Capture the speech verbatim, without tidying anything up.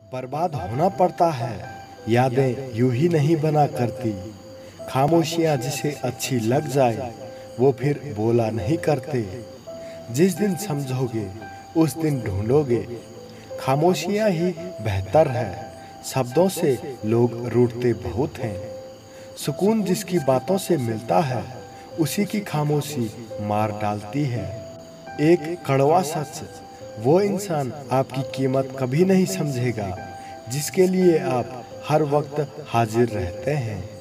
बर्बाद होना पड़ता है, यादें यूं ही नहीं बना करती। खामोशियाँ जिसे अच्छी लग जाए वो फिर बोला नहीं करते। जिस दिन समझोगे उस दिन ढूंढोगे, खामोशियाँ ही बेहतर है। शब्दों से लोग रूठते बहुत हैं, सुकून जिसकी बातों से मिलता है उसी की खामोशी मार डालती है। एक कड़वा सच, वो इंसान आपकी कीमत कभी नहीं समझेगा जिसके लिए आप हर वक्त हाजिर रहते हैं।